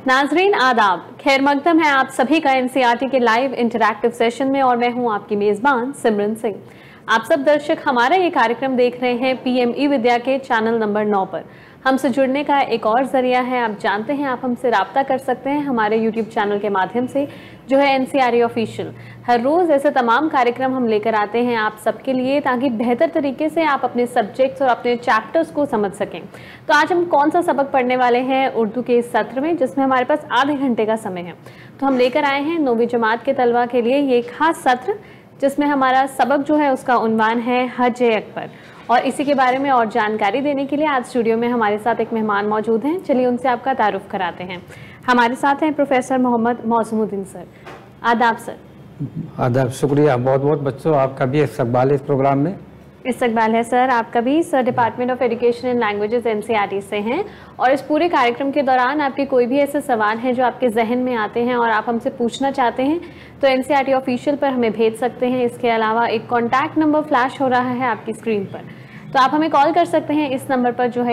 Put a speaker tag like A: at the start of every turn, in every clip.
A: नाजरीन आदाब, खैर मकदम है आप सभी का एनसीईआरटी के लाइव इंटरैक्टिव सेशन में और मैं हूं आपकी मेजबान सिमरन सिंह। आप सब दर्शक हमारा ये कार्यक्रम देख रहे हैं पीएम ई विद्या के चैनल नंबर 9 पर। हमसे जुड़ने का एक और जरिया है, आप जानते हैं आप हमसे राब्ता कर सकते हैं हमारे यूट्यूब चैनल के माध्यम से जो है एनसीईआरटी ऑफिशियल। हर रोज़ ऐसे तमाम कार्यक्रम हम लेकर आते हैं आप सबके लिए ताकि बेहतर तरीके से आप अपने सब्जेक्ट्स और अपने चैप्टर्स को समझ सकें। तो आज हम कौन सा सबक पढ़ने वाले हैं उर्दू के इस सत्र में, जिसमें हमारे पास आधे घंटे का समय है। तो हम लेकर आए हैं 9वीं जमात के तलबा के लिए ये खास सत्र, जिसमें हमारा सबक जो है उसका उन्वान है हज अकबर। और इसी के बारे में और जानकारी देने के लिए आज स्टूडियो में हमारे साथ एक मेहमान मौजूद हैं। चलिए उनसे आपका तारुफ कराते हैं। हमारे साथ हैं प्रोफेसर मोहम्मद मौसमुद्दीन सर। आदाब सर।
B: आदाब, शुक्रिया बहुत बहुत बच्चों, आपका भी इस्तकबाल इस प्रोग्राम में।
A: इस्तकबाल है सर आपका भी। Sir department of education and languages NCERT से हैं और इस पूरे कार्यक्रम के दौरान आपके कोई भी ऐसे सवाल हैं जो आपके जहन में आते हैं और आप हमसे पूछना चाहते हैं तो एनसीईआरटी ऑफिशियल पर हमें भेज सकते हैं। इसके अलावा एक कॉन्टैक्ट नंबर फ्लैश हो रहा है आपकी स्क्रीन पर, तो आप हमें कॉल कर सकते हैं इस नंबर पर जो है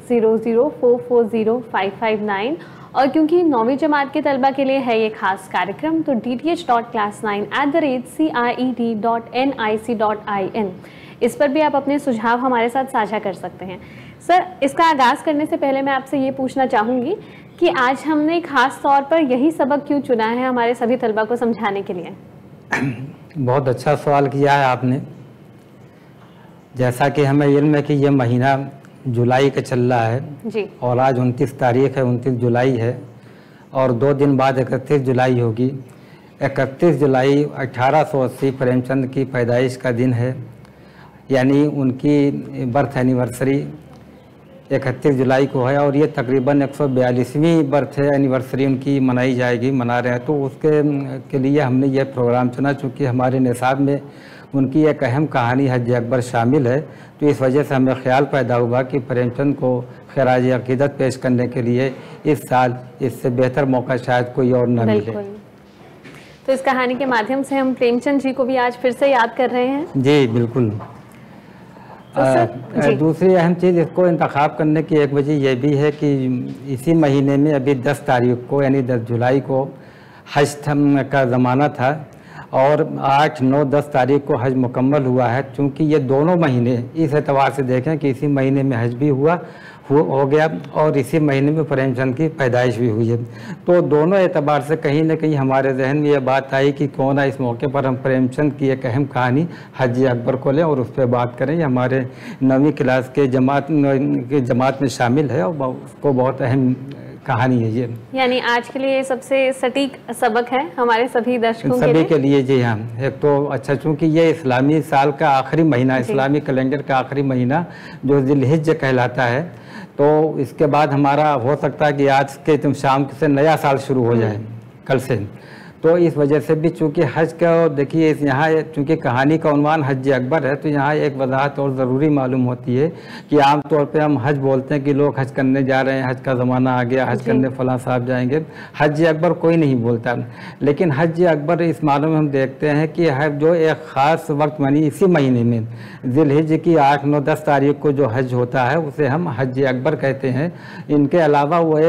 A: 8800440559। और क्योंकि 9वीं जमात के तलबा के लिए है ये खास कार्यक्रम तो dth.class9@ciet.nic.in इस पर भी आप अपने सुझाव हमारे साथ साझा कर सकते हैं। सर, इसका आगाज़ करने से पहले मैं आपसे ये पूछना चाहूँगी कि आज हमने खास तौर पर यही सबक क्यों चुना है हमारे सभी तलबा को समझाने के लिए?
B: बहुत अच्छा सवाल किया है आपने। जैसा कि हमें इल्म है कि ये महीना जुलाई का चल रहा है
A: जी,
B: और आज 29 तारीख है, 29 जुलाई है और 2 दिन बाद 31 जुलाई होगी। 31 जुलाई 1880 प्रेमचंद की पैदाइश का दिन है, यानी उनकी बर्थ एनिवर्सरी 31 जुलाई को है और ये तकरीबन 142वीं बर्थ एनिवर्सरी उनकी मनाई जाएगी, मना रहे हैं। तो उसके के लिए हमने ये प्रोग्राम चुना, चूँकि हमारे निसाब में उनकी एक अहम कहानी हज अकबर शामिल है। तो इस वजह से हमें ख्याल पैदा हुआ कि प्रेमचंद को खराज अकीदत पेश करने के लिए इस साल इससे बेहतर मौका शायद कोई और न मिले।
A: तो इस कहानी के माध्यम से हम प्रेमचंद जी को भी आज फिर से याद कर रहे हैं।
B: जी बिल्कुल। दूसरी अहम चीज़ इसको इंतखाब करने की एक वजह यह भी है कि इसी महीने में अभी 10 तारीख को यानी 10 जुलाई को हज का ज़माना था और 8, 9, 10 तारीख को हज मुकम्मल हुआ है। चूँकि ये दोनों महीने इस एतबार से देखें कि इसी महीने में हज भी हो गया और इसी महीने में प्रेमचंद की पैदाइश भी हुई है। तो दोनों एतबार से कहीं ना कहीं हमारे जहन में ये बात आई कि क्यों ना इस मौके पर हम प्रेमचंद की एक अहम कहानी हज अकबर को लें और उस पर बात करें। ये हमारे 9वीं क्लास के जमात में शामिल है और उसको बहुत अहम कहानी है ये,
A: यानी आज के लिए सबसे सटीक सबक है हमारे सभी दर्शकों
B: के लिए। जी हाँ, एक तो अच्छा, चूँकि ये इस्लामी साल का आखिरी महीना, इस्लामी कैलेंडर का आखिरी महीना जो ज़िलहिज्ज कहलाता है, तो इसके बाद हमारा हो सकता है कि आज के शाम से नया साल शुरू हो जाए कल से। तो इस वजह से भी चूँकि हज का देखिए यहाँ चूँकि कहानी का उन्वान हज अकबर है तो यहाँ एक वजाहत और ज़रूरी मालूम होती है कि आम तौर पे हम हज बोलते हैं कि लोग हज करने जा रहे हैं, हज का ज़माना आ गया, हज करने फलां साहब जाएंगे। हज अकबर कोई नहीं बोलता, लेकिन हज अकबर इस मालूम में हम देखते हैं कि हज जो एक ख़ास वक्त मानी इसी महीने में ज़िलहिज्ज की 8, 9, 10 तारीख को जो हज होता है उसे हम हज अकबर कहते हैं। इनके अलावा वो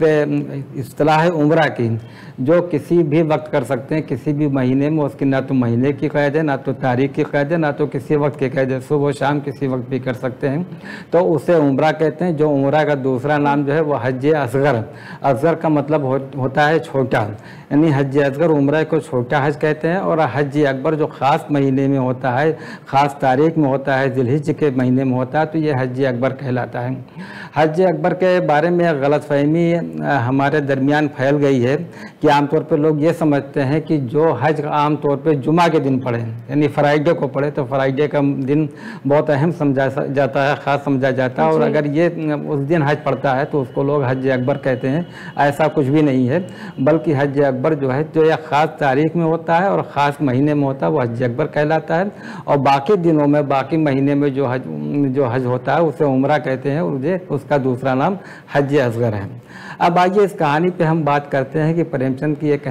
B: एक इस्तिलाह है उम्रा की, जो किसी भी वक्त कर सकते हैं, किसी भी महीने में। उसकी ना तो महीने की कैद है, ना तो तारीख की कैद है, ना तो किसी वक्त की कैद है, सुबह शाम किसी वक्त भी कर सकते हैं। तो उसे उम्रा कहते हैं। जो उम्रा का दूसरा नाम जो है वो हज असगर। असगर का मतलब होता है छोटा, यानी हज असगर उम्रा को छोटा हज कहते हैं। और हज अकबर जो ख़ास महीने में होता है, ख़ास तारीख में होता है, ज़िलहिज्ज के महीने में होता है, तो ये हज अकबर कहलाता है। हज अकबर के बारे में एक गलतफहमी हमारे दरमियान फैल गई है कि आमतौर पर लोग ये समझते हैं कि जो हज आम तौर पे जुमा के दिन पढ़े, यानी फ्राइडे को पढ़े, तो फ्राइडे का दिन बहुत अहम समझा जाता है, ख़ास समझा जाता है। और अगर ये उस दिन हज पढ़ता है तो उसको लोग हज अकबर कहते हैं। ऐसा कुछ भी नहीं है, बल्कि हज अकबर जो है जो एक ख़ास तारीख में होता है और ख़ास महीने में होता है वो हज अकबर कहलाता है। और बाकी दिनों में, बाकी महीने में जो हज होता है उसे उम्रा कहते हैं और उसका दूसरा नाम हज असगर है। अब आइए इस कहानी पे हम बात करते हैं कि प्रेमचंद की एक अहम कहानी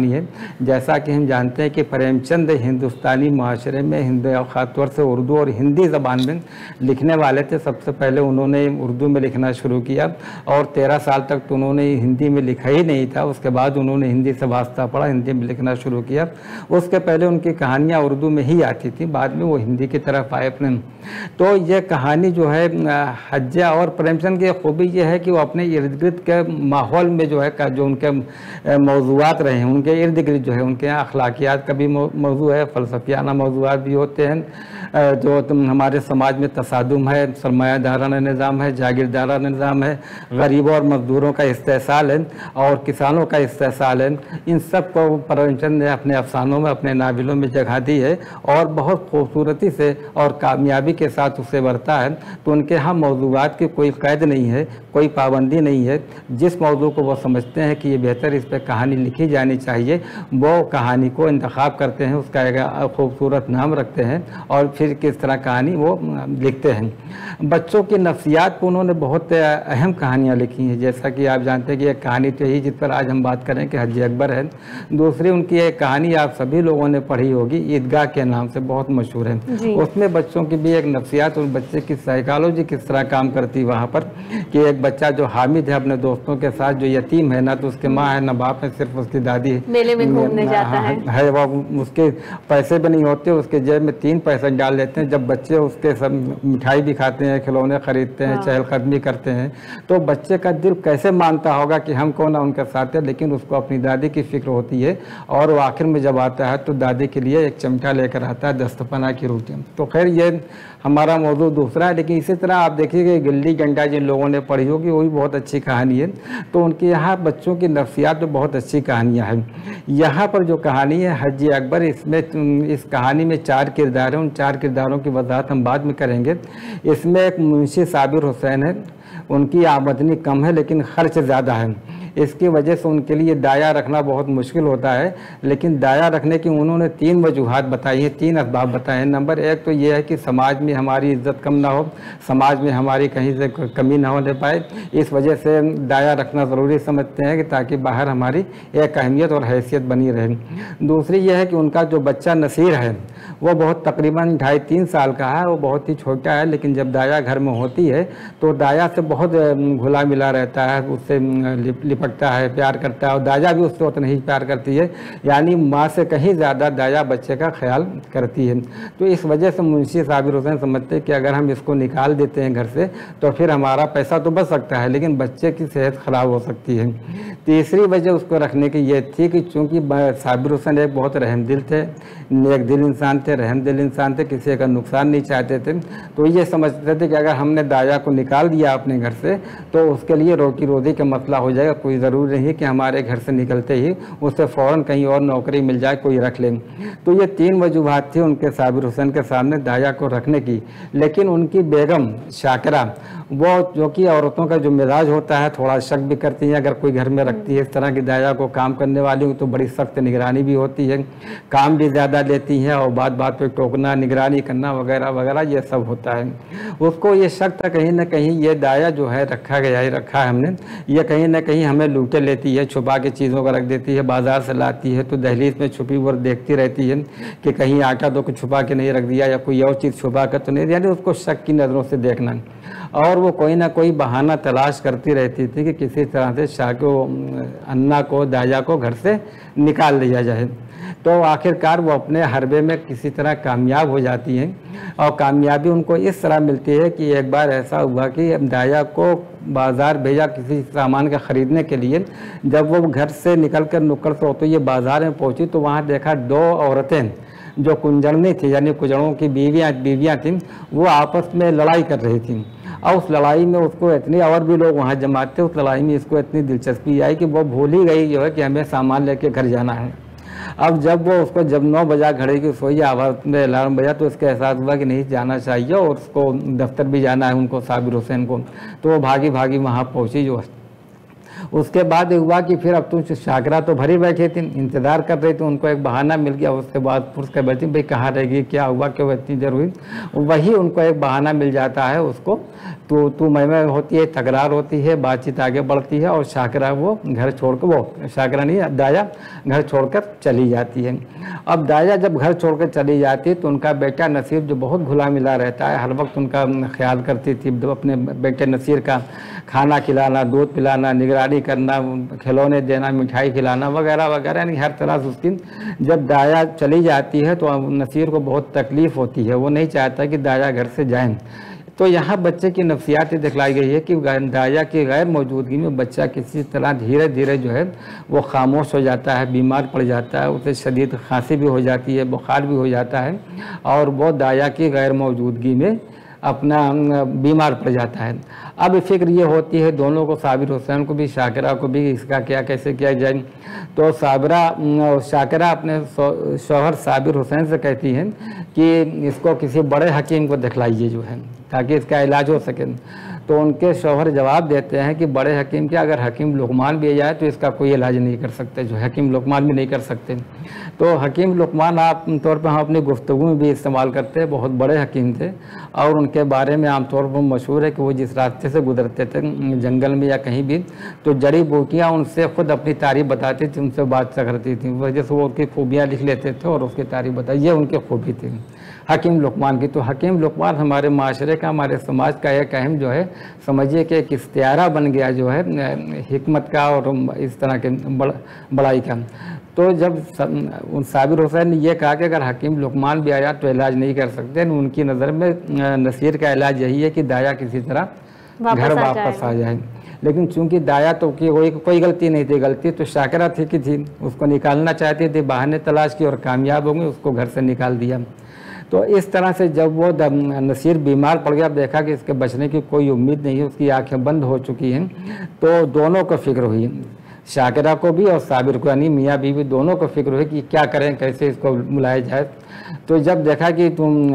B: कहानी है। जैसा कि हम जानते हैं कि प्रेमचंद हिंदुस्तानी माशरे में ख़ासतौर से उर्दू और हिंदी ज़बान में लिखने वाले थे। सबसे पहले उन्होंने उर्दू में लिखना शुरू किया और 13 साल तक तो उन्होंने हिंदी में लिखा ही नहीं था। उसके बाद उन्होंने हिंदी से वास्ता पढ़ा, हिंदी में लिखना शुरू किया। उसके पहले उनकी कहानियाँ उर्दू में ही आती थी, बाद में वो हिंदी की तरफ आए अपने। तो ये कहानी जो है हज्जा और प्रेमचंद की खूबी ये है कि वो अपने इर्द गिर्द के माहौल में जो है जो उनके मौज़ूआत रहे हैं, उनके इर्द गिर्द जो है उनके यहाँ अखलाकियात का भी मौजू है, फ़लसफ़ियाना मौज़ूआत भी होते हैं। जो हमारे समाज में तसादुम है, सरमायादाराना निज़ाम है, जागीरदाराना निज़ाम है, गरीबों और मजदूरों का इस्तेसाल है और किसानों का इस्तेसाल है। इन सब को प्रेमचंद ने अपने अफसानों में, अपने नावलों में जगह दी है और बहुत खूबसूरती से और कामयाबी के साथ उसे बरता है। तो उनके यहाँ मौज़ूआत की कोई कैद नहीं है, कोई पाबंदी नहीं है। जिस मौजू को वो समझते हैं कि ये बेहतर इस पर कहानी लिखी जानी चाहिए, वो कहानी को इंतखाब करते हैं, उसका एक खूबसूरत नाम रखते हैं और फिर किस तरह कहानी वो लिखते हैं। बच्चों की नफ्सियात पर उन्होंने बहुत अहम कहानियाँ लिखी हैं। जैसा कि आप जानते हैं कि एक कहानी तो यही जिस पर आज हम बात करें कि हज अकबर है। दूसरी उनकी एक कहानी आप सभी लोगों ने पढ़ी होगी, ईदगाह के नाम से बहुत मशहूर है। उसमें बच्चों की भी एक नफ्सियात और बच्चे की साइकोलॉजी किस तरह काम करती है वहाँ पर, कि एक बच्चा जो हामिद है अपने दोस्तों के साथ, जो यतीम है, ना तो उसके माँ है ना बाप है, सिर्फ उसकी दादी है,
A: मेले में घूमने जाता है
B: वो उसके पैसे भी नहीं होते, उसके जेब में 3 पैसे डाल लेते हैं। जब बच्चे उसके सब मिठाई भी खाते हैं, खिलौने खरीदते हैं, चहलकदमी करते हैं, तो बच्चे का दिल कैसे मानता होगा कि हम कौन ना उनके साथ है, लेकिन उसको अपनी दादी की फिक्र होती है। और वो आखिर में जब आता है तो दादी के लिए एक चमचा लेकर आता है, दस्तपना की रोटी। तो खैर ये हमारा मौजू दूसरा है। लेकिन इसी तरह आप देखिए कि गिल्ली डंडा जिन लोगों ने पढ़ी होगी, वो भी बहुत अच्छी कहानी है। तो उनके यहाँ बच्चों की नफ्सियात में बहुत अच्छी कहानियाँ हैं। यहाँ पर जो कहानी है हज अकबर, इसमें इस कहानी में 4 किरदार हैं। उन 4 किरदारों की वजाहत हम बाद में करेंगे। इसमें एक मुंशी साबिर हुसैन है, उनकी आमदनी कम है लेकिन खर्च ज़्यादा है। इसकी वजह से उनके लिए दाया रखना बहुत मुश्किल होता है। लेकिन दाया रखने की उन्होंने 3 वजूहात बताई हैं, 3 असबाब बताए हैं। नंबर 1 तो ये है कि समाज में हमारी इज्जत कम ना हो, समाज में हमारी कहीं से कमी ना होने पाए, इस वजह से दाया रखना ज़रूरी समझते हैं कि ताकि बाहर हमारी एक अहमियत और हैसियत बनी रहे। दूसरी यह है कि उनका जो बच्चा नसीर है वो बहुत तकरीबन 2.5-3 साल का है, वो बहुत ही छोटा है। लेकिन जब दाया घर में होती है तो दाया से बहुत घुला मिला रहता है, उससे लिपटता है, प्यार करता है और दाया भी उससे उतना ही प्यार करती है। यानी माँ से कहीं ज़्यादा दाया बच्चे का ख्याल करती है। तो इस वजह से मुंशी साबिर हुसैन समझते हैं कि अगर हम इसको निकाल देते हैं घर से तो फिर हमारा पैसा तो बच सकता है लेकिन बच्चे की सेहत ख़राब हो सकती है। तीसरी वजह उसको रखने की ये थी कि चूँकि साबिर हुसैन एक बहुत रहमदिल थे, नेक दिल इंसान थे, रहमदिल इंसान थे, किसी का नुकसान नहीं चाहते थे। तो ये समझते थे कि अगर हमने दाया को निकाल दिया अपने घर से तो उसके लिए रोटी रोज़ी का मसला हो जाएगा। कोई ज़रूरी नहीं कि हमारे घर से निकलते ही उससे फ़ौरन कहीं और नौकरी मिल जाए, कोई रख लें। तो ये 3 वजूहात थी उनके साबिर हुसैन के सामने दाया को रखने की। लेकिन उनकी बेगम शाकिरा, वो जो कि औरतों का जो मिजाज होता है थोड़ा शक भी करती हैं अगर कोई घर में रखती है इस तरह की दाया को, काम करने वाली हो तो बड़ी सख्त निगरानी भी होती है, काम भी ज़्यादा लेती हैं और बात बात पे टोकना, निगरानी करना वगैरह वगैरह ये सब होता है। उसको ये शक था कहीं ना कहीं ये दाया जो है रखा है हमने, ये कहीं ना कहीं हमें लूटे लेती है, छुपा के चीज़ों को रख देती है, बाज़ार से लाती है तो दहलीज में छुपी और देखती रहती है कि कहीं आटा तो कुछ छुपा के नहीं रख दिया या कोई और चीज़ छुपा कर तो नहीं, यानी उसको शक की नज़रों से देखना। और वो कोई ना कोई बहाना तलाश करती रहती थी कि किसी तरह से शाह को, अन्ना को, दाया को घर से निकाल दिया जाए। तो आखिरकार वो अपने हरबे में किसी तरह कामयाब हो जाती हैं और कामयाबी उनको इस तरह मिलती है कि एक बार ऐसा हुआ कि दाया को बाज़ार भेजा किसी सामान का ख़रीदने के लिए। जब वो घर से निकल कर नुक्कड़ से होते ये बाज़ार में पहुंची तो वहाँ देखा 2 औरतें जो कुंजड़नी थी यानी कुजड़ों की बीवियाँ थीं, वो आपस में लड़ाई कर रही थीं। और उस लड़ाई में उसको इतनी, और भी लोग वहाँ जमा थे, उस लड़ाई में इसको इतनी दिलचस्पी आई कि वो भूल ही गई जो है कि हमें सामान लेके घर जाना है। अब जब 9 बजा घड़ी की सोई आवाज़ में अलार्म बजा तो उसका एहसास हुआ कि नहीं जाना चाहिए और उसको दफ्तर भी जाना है उनको, साबिर हुसैन को। तो वो भागी वहाँ पहुँची जो उसके बाद हुआ कि फिर अब तुम शाकरा तो भरी बैठी थी, इंतज़ार कर रही थी, उनको एक बहाना मिल गया। उसके बाद पुरुष कह बैठी भाई कहाँ रहेगी, क्या हुआ, क्यों इतनी देर हुई। वही उनको एक बहाना मिल जाता है उसको, तो तू मैं होती है, तकरार होती है, बातचीत आगे बढ़ती है और शाकरा वो घर छोड़कर, वो शाकरा नहीं दाया घर छोड़कर चली जाती है। अब दाया जब घर छोड़कर चली जाती है तो उनका बेटा नसीर जो बहुत घुला मिला रहता है, हर वक्त उनका ख्याल करती थी, अपने बेटे नसीर का खाना खिलाना, दूध पिलाना, निगरानी करना, खिलौने देना, मिठाई खिलाना वगैरह वगैरह, यानी हर तरह से उसकी। जब दाया चली जाती है तो नसीर को बहुत तकलीफ़ होती है, वो नहीं चाहता कि दाया घर से जाएं। तो यहाँ बच्चे की नफ्सियात दिखलाई गई है कि दाया की गैर मौजूदगी में बच्चा किसी तरह धीरे धीरे जो है वो खामोश हो जाता है, बीमार पड़ जाता है, उसे शदीद खांसी भी हो जाती है, बुखार भी हो जाता है और वो दाया की गैर मौजूदगी में अपना बीमार पड़ जाता है। अब फिक्र ये होती है दोनों को, साबिर हुसैन को भी, शाकिरा को भी, इसका क्या कैसे किया जाए। तो शाकिरा अपने शौहर साबिर हुसैन से कहती हैं कि इसको किसी बड़े हकीम को दिखलाइए जो है, ताकि इसका इलाज हो सके। तो उनके शौहर जवाब देते हैं कि बड़े हकीम क्या, अगर हकीम लुकमान भी जाए तो इसका कोई इलाज नहीं कर सकते, जो हकीम लुकमान भी नहीं कर सकते। तो हकीम लुकमान आमतौर पर हम अपनी गुफ्तगू में भी इस्तेमाल करते हैं, बहुत बड़े हकीम थे और उनके बारे में आमतौर पर मशहूर है कि वो जिस रास्ते से गुजरते थे जंगल में या कहीं भी, तो जड़ी बूटियाँ उनसे खुद अपनी तारीफ बताती थी, उनसे बात करती थी, वजह से वो उनकी खूबियाँ लिख लेते थे और उसकी तारीफ बताई, ये उनकी खूबी थी हकीम लुकमान की। तो हकीम लुकमान हमारे माशरे का, हमारे समाज का एक अहम जो है, समझिए कि एक इस्तियारा बन गया जो है हिकमत का और इस तरह के बड़ाई का। तो जब साबिर हुसैन ने यह कहा कि अगर हकीम लुकमान भी आया तो इलाज नहीं कर सकते, उनकी नज़र में नसीर का इलाज यही है कि दाया किसी तरह घर वापस आ जाए। लेकिन चूंकि दाया तो कोई गलती नहीं थी, गलती तो शाकिरा थी कि थी, उसको निकालना चाहती थी, बहाने तलाश की और कामयाब हो गई, उसको घर से निकाल दिया। तो इस तरह से जब वो नसीर बीमार पड़ गया, देखा कि इसके बचने की कोई उम्मीद नहीं है, उसकी आंखें बंद हो चुकी हैं, तो दोनों को फिक्र हुई, शाकिरा को भी और साबिर को, यानी मियाँ बीवी दोनों को फिक्र हुई कि क्या करें, कैसे इसको बुलाया जाए। तो जब देखा कि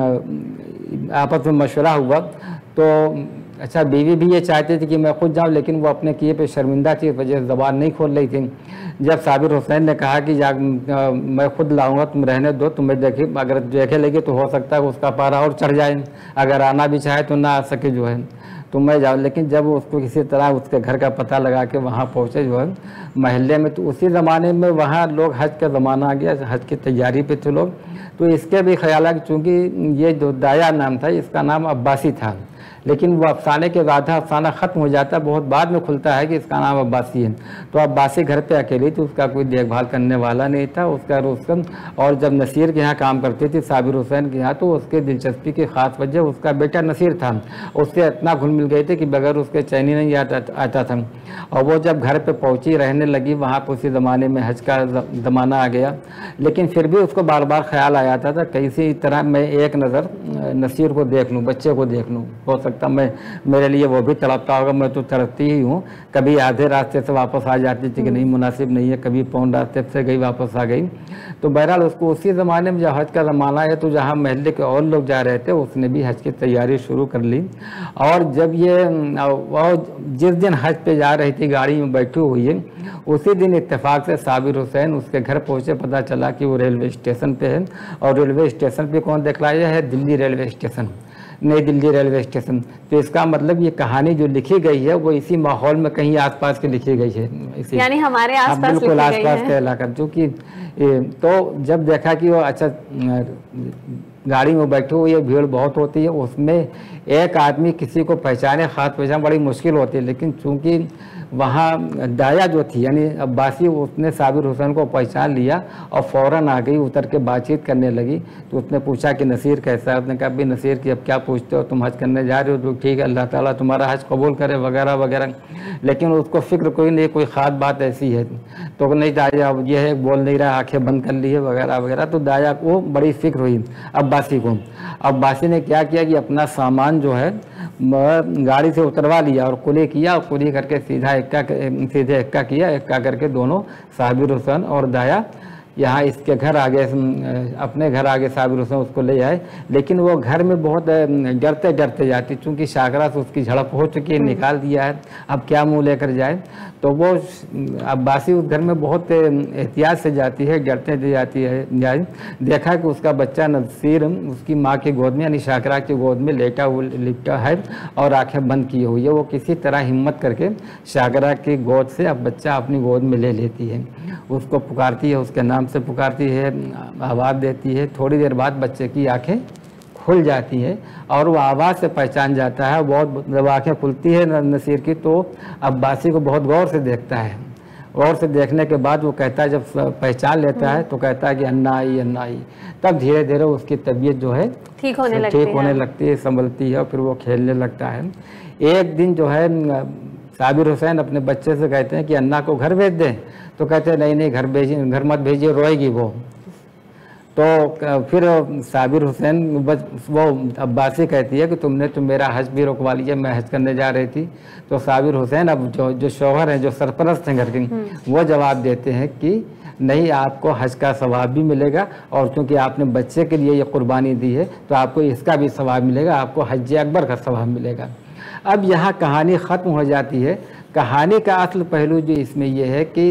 B: तुम आपस में मशवरा हुआ तो अच्छा, बीवी भी ये चाहती थी कि मैं खुद जाऊं, लेकिन वो अपने किए पे शर्मिंदा थी, वजह से ज़बान नहीं खोल रही थी। जब साबिर हुसैन ने कहा कि मैं खुद लाऊंगा, तुम रहने दो, तुम्हें देखिए, अगर देखे लगे तो हो सकता है उसका पारा और चढ़ जाए, अगर आना भी चाहे तो ना आ सके जो है, तो मैं जाऊँ। लेकिन जब उसको किसी तरह उसके घर का पता लगा के वहाँ पहुँचे जो है महल्ले में, तो उसी ज़माने में वहाँ लोग हज का ज़माना आ गया, हज की तैयारी पे थे लोग, तो इसके भी ख्याल है चूँकि ये जो दाया नाम था इसका नाम अब्बासी था, लेकिन वो अफसाने के बाद अफसाना ख़त्म हो जाता है, बहुत बाद में खुलता है कि इसका नाम अब्बासी है। तो अब्बासी घर पे अकेली थी, उसका कोई देखभाल करने वाला नहीं था, उसका और जब नसीर के यहाँ काम करती थी साबिर हुसैन के यहाँ, तो उसके दिलचस्पी की ख़ास वजह उसका बेटा नसीर था, उससे इतना घुल मिल गई थी कि बगैर उसके चैनी नहीं आता था। और वो जब घर पर पहुँची, रहने लगी वहाँ पर, उसी ज़माने में हज का ज़माना आ गया, लेकिन फिर भी उसको बार बार ख्याल आ जाता था किसी तरह मैं एक नज़र नसीर को देख लूँ, बच्चे को देख लूँ, हो सकता मैं, मेरे लिए वो भी तड़पता होगा, मैं तो तड़पती ही हूँ। कभी आधे रास्ते से वापस आ जाती थी कि नहीं मुनासिब नहीं है, कभी पौन रास्ते से गई वापस आ गई। तो बहरहाल उसको उसी ज़माने में जब हज का ज़माना है तो जहाँ महल्ले के और लोग जा रहे थे उसने भी हज की तैयारी शुरू कर ली। और जब ये जिस दिन हज पे जा रही थी गाड़ी में बैठी हुई है, उसी दिन इत्तेफाक से साबिर हुसैन उसके घर पहुँचे, पता चला कि वो रेलवे स्टेशन पे है। और रेलवे स्टेशन पे कौन दिखलाया है? दिल्ली रेलवे स्टेशन, नई दिल्ली रेलवे स्टेशन। तो इसका मतलब ये कहानी जो लिखी गई है वो इसी माहौल में कहीं आसपास की लिखी गई है, इसी
A: यानी हमारे आसपास
B: बिल्कुल आसपास का इलाका। जो कि तो जब देखा कि वो अच्छा गाड़ी में बैठे हुए भीड़ बहुत होती है, उसमें एक आदमी किसी को पहचाने, खास पहचान बड़ी मुश्किल होती है, लेकिन चूंकि वहाँ दाया जो थी यानी अब्बासी, उसने साबिर हुसैन को पहचान लिया और फ़ौरन आ गई, उतर के बातचीत करने लगी। तो उसने पूछा कि नसीर कैसा है? उसने कहा भाई नसीर की अब क्या पूछते हो, तुम हज करने जा रहे हो? तो ठीक है, अल्लाह ताला तुम्हारा हज कबूल करे वगैरह वगैरह। लेकिन उसको फ़िक्र कोई नहीं, कोई ख़ास बात ऐसी है तो नहीं, दाया अब ये है बोल नहीं रहा, आँखें बंद कर ली है वगैरह वगैरह। तो दाया को बड़ी फ़िक्र हुई अब्बासी को। अब्बासी ने क्या किया कि अपना सामान जो है गाड़ी से उतरवा लिया और कुली किया, और कुली करके सीधे इक्का किया, इक्का करके दोनों साबिर हुसैन और दाया यहाँ इसके घर आगे, अपने घर आगे साबिर हुसैन उसको ले आए, लेकिन वो घर में बहुत डरते डरते जाती, चूँकि शाकरा से उसकी झड़प हो चुकी है, निकाल दिया है, अब क्या मुंह लेकर जाए। तो वो अब्बासी उस घर में बहुत एहतियात से जाती है, डरते जाती है जाए। देखा कि उसका बच्चा नसीर उसकी माँ की गोद में यानी शाकरा की गोद में लिपटा है और आंखें बंद की हुई है। वो किसी तरह हिम्मत करके शाकरा की गोद से अब बच्चा अपनी गोद में ले लेती है, उसको पुकारती है, उसके नाम से पुकारती है, आवाज़ देती है। थोड़ी देर बाद बच्चे की आंखें खुल जाती है और वो आवाज़ से पहचान जाता है। बहुत जब आँखें खुलती है नसीर की तो अब्बासी को बहुत गौर से देखता है। गौर से देखने के बाद वो कहता है, जब पहचान लेता है तो कहता है कि अन्ना आई अन्ना आई। तब धीरे धीरे उसकी तबीयत जो है ठीक होने लगती है, संभलती है और फिर वो खेलने लगता है। एक दिन जो है साबिर हुसैन अपने बच्चे से कहते हैं कि अन्ना को घर भेज दें, तो कहते हैं नहीं नहीं घर मत भेजिए, रोएगी वो। तो फिर साबिर हुसैन वो अब्बासी कहती है कि तुमने तो मेरा हज भी रुकवा लिया, मैं हज करने जा रही थी। तो साबिर हुसैन अब जो शौहर हैं, जो सरपरस्त हैं घर के, वो जवाब देते हैं कि नहीं, आपको हज का सवाब भी मिलेगा और क्योंकि आपने बच्चे के लिए ये कुर्बानी दी है तो आपको इसका भी सवाब मिलेगा, आपको हज अकबर का सवाब मिलेगा। अब यहाँ कहानी ख़त्म हो जाती है। कहानी का असल पहलू जो इसमें यह है कि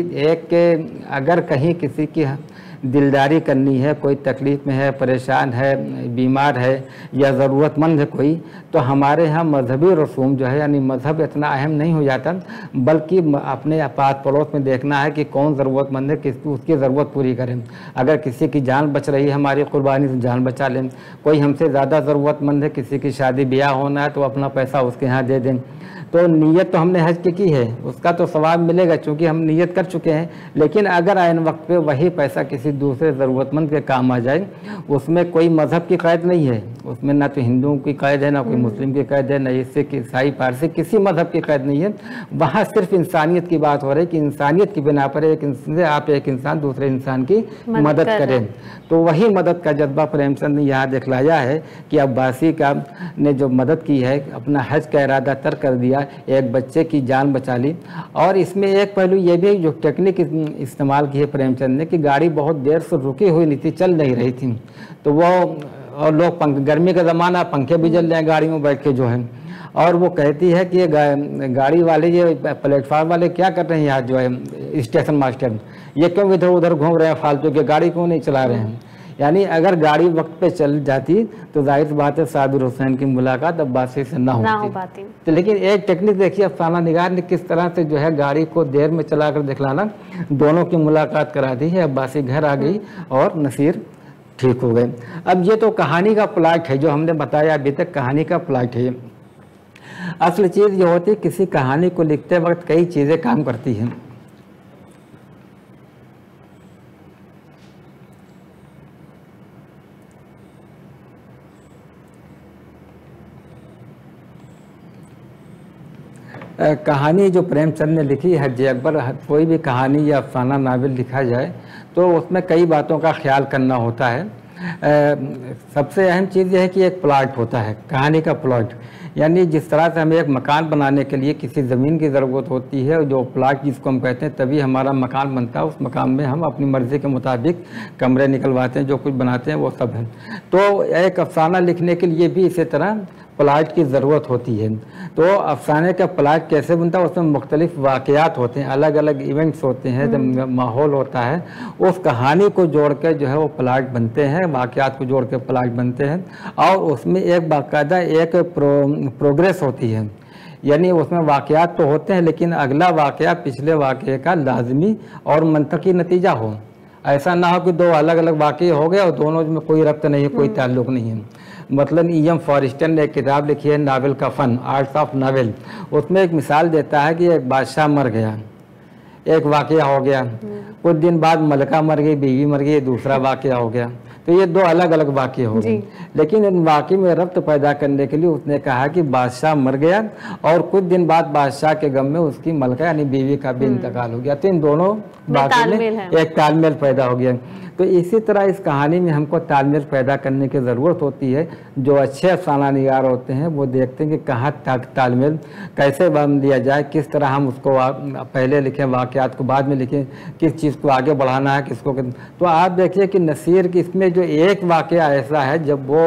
B: एक अगर कहीं किसी की दिलदारी करनी है, कोई तकलीफ़ में है, परेशान है, बीमार है या ज़रूरतमंद है कोई, तो हमारे यहाँ मजहबी रसूम जो है यानी मज़हब इतना अहम नहीं हो जाता, बल्कि अपने पास पड़ोस में देखना है कि कौन ज़रूरतमंद है, उसकी ज़रूरत पूरी करें। अगर किसी की जान बच रही है हमारी कुर्बानी से जान बचा लें। कोई हमसे ज़्यादा ज़रूरतमंद है, किसी की शादी ब्याह होना है तो अपना पैसा उसके यहाँ दे दें। तो नीयत तो हमने हज की है, उसका तो सवाब मिलेगा क्योंकि हम नीयत कर चुके हैं। लेकिन अगर आइन वक्त पे वही पैसा किसी दूसरे ज़रूरतमंद के काम आ जाए, उसमें कोई मज़हब की कैद नहीं है, उसमें ना तो हिंदुओं की कैद है, ना कोई मुस्लिम की कैद है, ना इससे ईसाई पारसी किसी मज़हब की कैद नहीं है। वहाँ सिर्फ इंसानियत की बात हो रही है कि इंसानियत की बिना पर आप एक इंसान दूसरे इंसान की मदद करें। तो वही मदद का जज्बा प्रेमचंद ने यहाँ दिखलाया है कि अब्बासी का ने जो मदद की है, अपना हज का इरादा तर्क कर दिया, एक बच्चे की जान बचा ली। और इसमें एक पहलू ये भी जो टेक्निक इस्तेमाल की है प्रेमचंद ने कि गाड़ी बहुत देर से रुकी हुई नहीं थी, चल नहीं रही थी, तो वो और लोग गर्मी का ज़माना, पंखे भी जल रहे हैं गाड़ी में बैठ के जो है। और वो कहती है कि ये गाड़ी वाले, ये प्लेटफार्म वाले क्या कर रहे हैं यहाँ जो है स्टेशन मास्टर, ये क्यों इधर उधर घूम रहे हैं फालतू के, गाड़ी क्यों नहीं चला रहे हैं। यानी अगर गाड़ी वक्त पे चल जाती तो जाहिर बात है साबिर हुसैन की मुलाकात अब्बासी से ना हो पाती। तो लेकिन एक टेक्निक देखिए अफसाना निगार ने किस तरह से जो है गाड़ी को देर में चलाकर दिखलाना, दोनों की मुलाकात करा दी है। अब्बासी घर आ गई और नसीर ठीक हो गए। अब ये तो कहानी का प्लॉट है जो हमने बताया अभी तक, कहानी का प्लॉट है। असल चीज़ ये होती है किसी कहानी को लिखते वक्त कई चीज़ें काम करती हैं। कहानी जो प्रेमचंद ने लिखी है हज अकबर, कोई भी कहानी या अफसाना नावल लिखा जाए तो उसमें कई बातों का ख्याल करना होता है। सबसे अहम चीज़ यह है कि एक प्लॉट होता है, कहानी का प्लॉट। यानी जिस तरह से हमें एक मकान बनाने के लिए किसी ज़मीन की ज़रूरत होती है, जो प्लॉट जिसको हम कहते हैं, तभी हमारा मकान बनता है। उस मकान में हम अपनी मर्ज़ी के मुताबिक कमरे निकलवाते हैं, जो कुछ बनाते हैं वो सब है। तो एक अफसाना लिखने के लिए भी इसी तरह प्लॉट की ज़रूरत होती है। तो अफसाने का प्लॉट कैसे बनता है, उसमें मुख्तलिफ वाक़यात होते हैं, अलग अलग इवेंट्स होते हैं, जब माहौल होता है उस कहानी को जोड़ के जो है वो प्लॉट बनते हैं, वाक़यात को जोड़ के प्लॉट बनते हैं। और उसमें एक बाकायदा एक प्रोग्रेस होती है, यानी उसमें वाक़यात तो होते हैं लेकिन अगला वाक़या पिछले वाक़ये का लाजमी और मंतकी नतीजा हो। ऐसा ना हो कि दो अलग अलग वाक़ये हो गए और दोनों में कोई रब्त नहीं है, कोई ताल्लुक़ नहीं है। मतलब E.M. फॉरेस्टर ने एक किताब लिखी है नावल का फ़न, आर्ट्स ऑफ नावल। उसमें एक मिसाल देता है कि एक बादशाह मर गया, एक वाक़या हो गया, कुछ दिन बाद मलका मर गई, बीवी मर गई, दूसरा वाक़या हो गया। तो ये दो अलग अलग वाक़ये हो गए, लेकिन इन वाक़ये में रब्त पैदा करने के लिए उसने कहा कि बादशाह मर गया और कुछ दिन बाद बादशाह के गम में उसकी मलका यानी बीवी का भी इंतकाल हो गया। तो इन दोनों वाक़ये में एक तालमेल पैदा हो गया। तो इसी तरह इस कहानी में हमको तालमेल पैदा करने की ज़रूरत होती है। जो अच्छे अफसाना निगार होते हैं वो देखते हैं कि कहाँ तालमेल कैसे बन दिया जाए, किस तरह हम उसको पहले लिखें, वाक़यात को बाद में लिखें, किस चीज़ को आगे बढ़ाना है, किसको। तो आप देखिए कि नसीर की इसमें जो एक वाक़या ऐसा है जब वो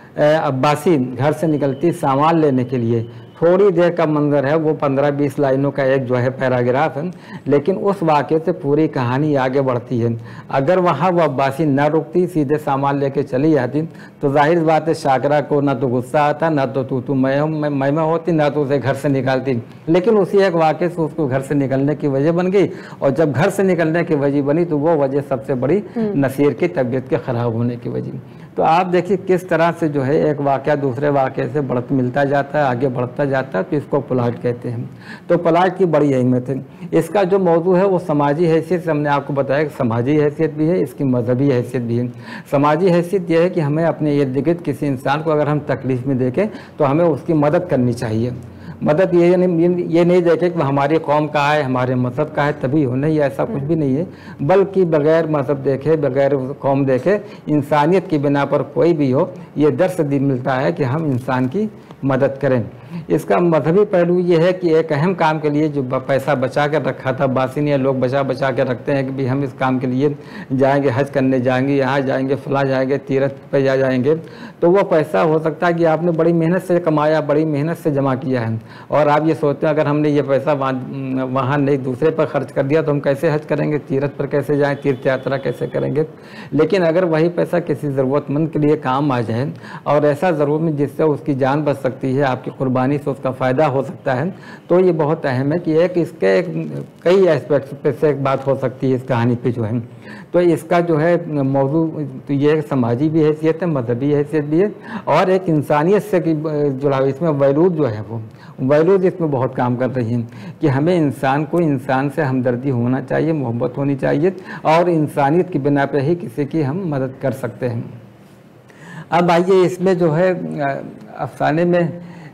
B: अब्बासी घर से निकलती सामान लेने के लिए, थोड़ी देर का मंजर है, वो 15-20 लाइनों का एक जो है पैराग्राफ है, लेकिन उस वाक़े से पूरी कहानी आगे बढ़ती है। अगर वहाँ वो अब्बासी न रुकती, सीधे सामान लेके चली जाती, तो जाहिर बात है शाकरा को ना तो गुस्सा आता, ना तो तू मैं होती, ना तो उसे घर से निकालती। लेकिन उसी एक वाक़े से उसको घर से निकलने की वजह बन गई, और जब घर से निकलने की वजह बनी तो वो वजह सबसे बड़ी नसीर की तबीयत के ख़राब होने की वजह। तो आप देखिए किस तरह से जो है एक वाक़या दूसरे वाक़े से मिलता जाता है, आगे बढ़ता जाता है, तो इसको प्लॉट कहते हैं। तो प्लॉट की बड़ी अहमियत है। इसका जो मौजू है वो समाजी हैसियत से हमने आपको बताया कि समाजी हैसियत भी है, इसकी मजहबी हैसियत भी है। समाजी हैसियत यह है कि हमें अपने इर्द गिर्द किसी इंसान को अगर हम तकलीफ़ में देखें तो हमें उसकी मदद करनी चाहिए। मदद ये नहीं देखे कि हमारी कौम का है, हमारे मज़हब का है तभी हो, नहीं, ऐसा कुछ भी नहीं है। बल्कि बग़ैर मज़हब देखे, बग़ैर कौम देखे, इंसानियत की बिना पर कोई भी हो, ये दर्स मिलता है कि हम इंसान की मदद करें। इसका मजहबी पहलू ये है कि एक अहम काम के लिए जो पैसा बचा कर रखा था, बासिनिया लोग बचा कर रखते हैं कि भी हम इस काम के लिए जाएंगे, हज करने जाएंगे, यहाँ जाएंगे, फला जाएंगे, तीरथ पे जाएंगे, तो वो पैसा हो सकता है कि आपने बड़ी मेहनत से कमाया, बड़ी मेहनत से जमा किया है, और आप ये सोचते हैं अगर हमने ये पैसा वहाँ नहीं दूसरे पर खर्च कर दिया तो हम कैसे हज करेंगे, तीरथ पर कैसे जाएँ, तीर्थ यात्रा कैसे करेंगे। लेकिन अगर वही पैसा किसी ज़रूरतमंद के लिए काम आ जाए, और ऐसा ज़रूर में जिससे उसकी जान बच सकती है, आपकी कुर्बानी से उसका फ़ायदा हो सकता है, तो ये बहुत अहम है कि इसके कई एस्पेक्ट्स पे से एक बात हो सकती है इस कहानी पे जो है। तो इसका जो है मौजू तो ये समाजी भी हैसियत है, मजहबी हैसियत भी है, और एक इंसानियत से जुड़ा इसमें वैरूद जो है वो वैरूद इसमें बहुत काम कर रही है कि हमें इंसान को इंसान से हमदर्दी होना चाहिए, मोहब्बत होनी चाहिए, और इंसानियत की बिना पर ही किसी की हम मदद कर सकते हैं। अब आइए इसमें जो है अफसाने में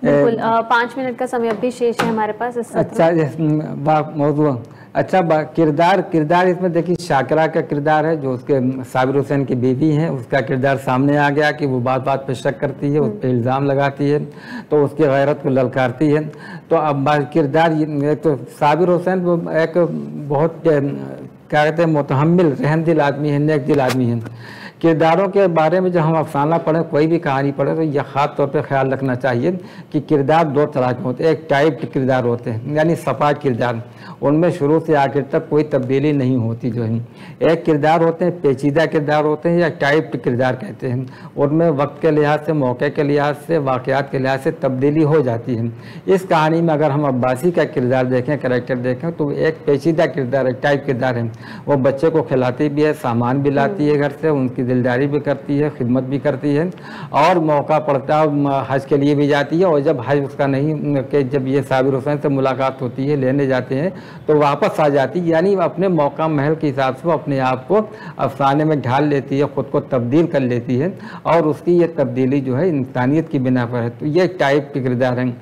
A: 5 मिनट का समय अभी शेष है हमारे पास इस
B: अच्छा मौजू अच्छा किरदार इसमें देखिए शाकरा का किरदार है जो उसके साबिर हुसैन की बीवी हैं, उसका किरदार सामने आ गया कि वो बात पे शक करती है, उस पर इल्ज़ाम लगाती है, तो उसकी गैरत को ललकारती है। तो अब किरदार तो साबिर हुसैन वो एक बहुत क्या कहते हैं मुतहम्मिल रहमदिल आदमी है, नेक दिल आदमी है। किरदारों के बारे में जब हम अफसाना पढ़ें, कोई भी कहानी पढ़ें, तो यह ख़ास तौर पे ख्याल रखना चाहिए कि किरदार 2 तरह के होते हैं। एक टाइप के किरदार होते हैं, यानी सपाट किरदार, उनमें शुरू से आखिर तक कोई तब्दीली नहीं होती जो है। एक किरदार होते हैं पेचीदा किरदार होते हैं, या टाइप के किरदार कहते हैं, उनमें वक्त के लिहाज से, मौके के लिहाज से, वाक़यात के लिहाज से तब्दीली हो जाती है। इस कहानी में अगर हम अब्बासी का किरदार देखें, करैक्टर देखें, तो एक पेचीदा किरदार है, टाइप किरदार है। वो बच्चे को खिलाती भी है, सामान भी लाती है घर से, उनकी दिलदारी भी करती है, खिदमत भी करती है, और मौका पड़ता है हज के लिए भी जाती है। और जब हज उसका नहीं कि जब ये साबिर हुसैन से मुलाकात होती है, लेने जाते हैं, तो वापस आ जाती है, यानी अपने मौका महल के हिसाब से वो अपने आप को अफसाने में ढाल लेती है, ख़ुद को तब्दील कर लेती है, और उसकी ये तब्दीली जो है इंसानियत की बिना पर है। तो ये टाइप के किरदार हैं,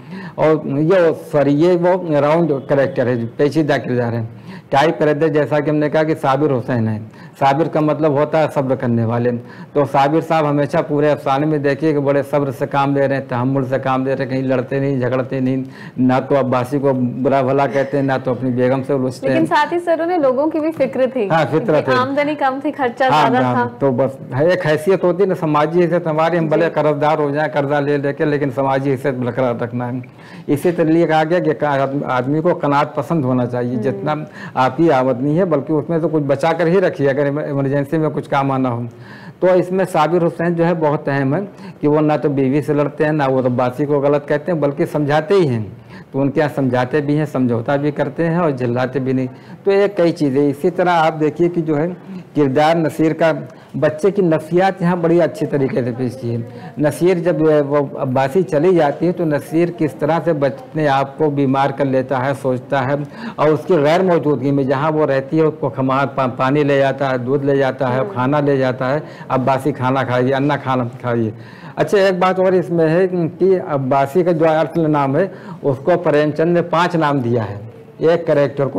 B: और ये वो राउंड करेक्टर है, पेचीदा किरदार है। टाइप किरदार जैसा कि हमने कहा कि साबिर हुसैन है, साबिर का मतलब होता है सब्र करने वाले। तो साबिर साहब हमेशा पूरे अफसाने में देखिए कि बड़े सब्र से काम ले रहे हैं, तहम्मुल से काम ले रहे हैं, कहीं लड़ते नहीं, झगड़ते नहीं, ना तो अब्बासी को बुरा भला कहते हैं, ना तो अपनी बेगम से उलझते हैं।
A: लेकिन साथ ही सर उन्हें लोगों की भी फिक्र थी।
B: हाँ, फितरत है,
A: आमदनी कम थी, खर्चा ज्यादा था।
B: तो बस एक हैसियत होती है ना, समाजी हैसियत हमारी, हम भले कर्जदार हो जाए, कर्जा ले लेके, लेकिन समाजी हैसियत बरकरार रखना है। इसी तरह कहा गया कि आदमी को कनात पसंद होना चाहिए, जितना आपकी आमदनी है, बल्कि उसमें से कुछ बचा कर ही रखिए अगर इमरजेंसी में कुछ काम आना हो। तो इसमें साबिर हुसैन जो है बहुत अहम है कि वो ना तो बीवी से लड़ते हैं, ना वो अब्बासी को गलत कहते हैं, बल्कि समझाते ही हैं। तो उनके यहाँ समझाते भी हैं, समझौता भी करते हैं, और झल्लाते भी नहीं। तो ये कई चीज़ें। इसी तरह आप देखिए कि जो है किरदार नसीर का, बच्चे की नफसियात यहाँ बड़ी अच्छी तरीके से पेश की है। नसीर जब वो अब्बासी चली जाती है तो नसीर किस तरह से अपने आप को बीमार कर लेता है, सोचता है, और उसकी गैर मौजूदगी में जहाँ वो रहती है उसको पानी ले जाता है, दूध ले जाता है, खाना ले जाता है, अब्बासी खाना खाइए, अन्ना खाना खाइए। अच्छा, एक बात और इसमें है कि अब्बासी का जो असल नाम है उसको प्रेमचंद ने 5 नाम दिया है, एक कैरेक्टर को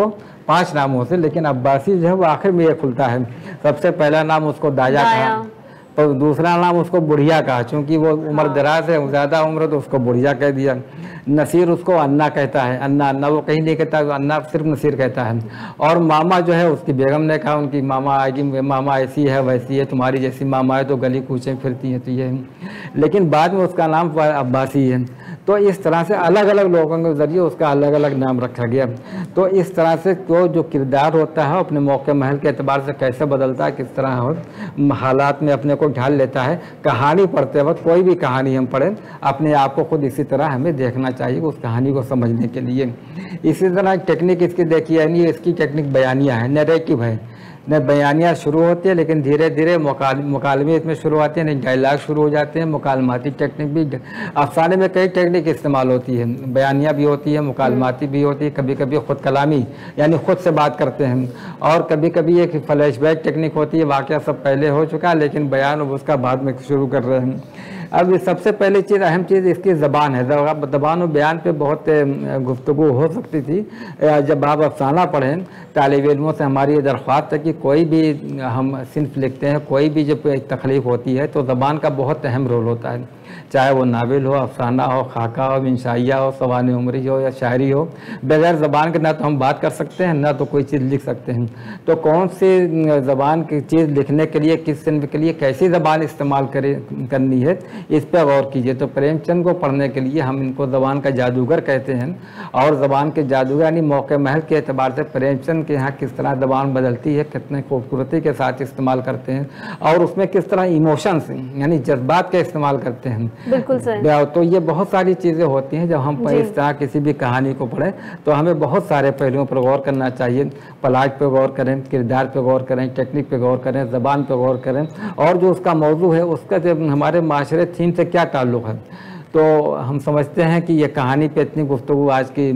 B: 5 नामों से, लेकिन अब्बासी जो है वो आखिर में ये खुलता है। सबसे पहला नाम उसको दाया कहा, तो दूसरा नाम उसको बुढ़िया कहा, चूँकि वो उम्र दराज है, ज़्यादा उम्र, तो उसको बुढ़िया कह दिया। नसीर उसको अन्ना कहता है, अन्ना अन्ना वो कहीं नहीं कहता, अन्ना सिर्फ नसीर कहता है। और मामा जो है उसकी बेगम ने कहा, उनकी मामा आएगी, मामा ऐसी है वैसी है, तुम्हारी जैसी मामा है तो गली कूचे फिरती है तो ये है। लेकिन बाद में उसका नाम अब्बासी है। तो इस तरह से अलग अलग लोगों के ज़रिए उसका अलग अलग नाम रखा गया। तो इस तरह से तो जो किरदार होता है अपने मौके महल के एतबार से कैसे बदलता है, किस तरह हो हालात में अपने को ढाल लेता है। कहानी पढ़ते वक्त कोई भी कहानी हम पढ़ें, अपने आप को खुद इसी तरह हमें देखना चाहिए उस कहानी को समझने के लिए। इसी तरह टेक्निक इसकी देखिए, यानी इसकी टेक्निक बयानिया है, नैरेटिव है। न बयानियाँ शुरू होती है लेकिन धीरे धीरे मुकालमे इसमें शुरू आते हैं, डायलॉग शुरू हो जाते हैं, मुकालमाती टेक्निक भी। अफसाने में कई टेक्निक इस्तेमाल होती है, बयानियाँ भी होती है, मुकालमाती भी होती है, कभी कभी ख़ुद कलामी यानी ख़ुद से बात करते हैं, और कभी कभी एक फ्लैशबैक टेक्निक होती है, वाक़या सब पहले हो चुका है लेकिन बयान उसका बाद में शुरू कर रहे हैं। अब सबसे पहली चीज़, अहम चीज़ इसकी ज़बान है। ज़बान और बयान पे बहुत गुफ्तगू हो सकती थी। जब आप अफसाना पढ़ें, तालिब इल्मों से हमारी ये दरख्वास्त है कि कोई भी हम सिन्फ लिखते हैं, कोई भी जब तख्लीफ होती है तो ज़बान का बहुत अहम रोल होता है। चाहे वो नावल हो, अफसाना हो, खाका हो, इंशाइया हो, सवाने उमरी हो या शायरी हो, बगैर ज़बान के ना तो हम बात कर सकते हैं ना तो कोई चीज़ लिख सकते हैं। तो कौन सी ज़बान की चीज़ लिखने के लिए, किस सिन्फ के लिए कैसी ज़बान इस्तेमाल करनी है, इस पर गौर कीजिए। तो प्रेमचंद को पढ़ने के लिए हम इनको ज़बान का जादूगर कहते हैं, और ज़बान के जादूगर यानी मौके महल के एतबार से प्रेमचंद के यहाँ किस तरह ज़बान बदलती है, कितने खूबसूरती के साथ इस्तेमाल करते हैं, और उसमें किस तरह इमोशंस यानी जज्बात का इस्तेमाल करते हैं।
A: बिल्कुल सर।
B: तो ये बहुत सारी चीज़ें होती हैं। जब हम इस तरह किसी भी कहानी को पढ़ें तो हमें बहुत सारे पहलुओं पर गौर करना चाहिए। प्लॉट पे गौर करें, किरदार पे गौर करें, टेक्निक पे गौर करें, ज़बान पे गौर करें, और जो उसका मौजू है उसका जब हमारे माशरे थीम से क्या ताल्लुक़ है। तो हम समझते हैं कि ये कहानी पे इतनी गुफ्तगू आज की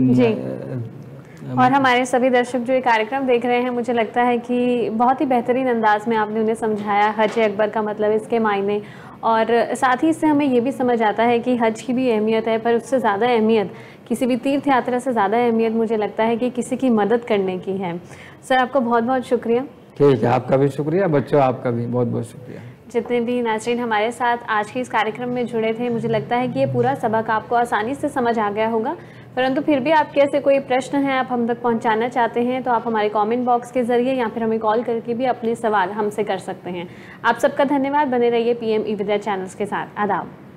A: और हमारे सभी दर्शक जो ये कार्यक्रम देख रहे हैं, मुझे लगता है कि बहुत ही बेहतरीन अंदाज में आपने उन्हें समझाया हज अकबर का मतलब, इसके मायने, और साथ ही इससे हमें ये भी समझ आता है कि हज की भी अहमियत है, पर उससे ज़्यादा अहमियत, किसी भी तीर्थ यात्रा से ज़्यादा अहमियत मुझे लगता है कि किसी की मदद करने की है। सर आपका बहुत बहुत शुक्रिया।
B: ठीक है, आपका भी शुक्रिया। बच्चों आपका भी बहुत बहुत शुक्रिया।
A: जितने भी नाज़रीन हमारे साथ आज के इस कार्यक्रम में जुड़े थे, मुझे लगता है कि ये पूरा सबक आपको आसानी से समझ आ गया होगा, परंतु फिर भी आपके ऐसे कोई प्रश्न हैं आप हम तक पहुंचाना चाहते हैं तो आप हमारे कमेंट बॉक्स के ज़रिए या फिर हमें कॉल करके भी अपने सवाल हमसे कर सकते हैं। आप सबका धन्यवाद। बने रहिए PME विद्या चैनल्स के साथ। आदाब।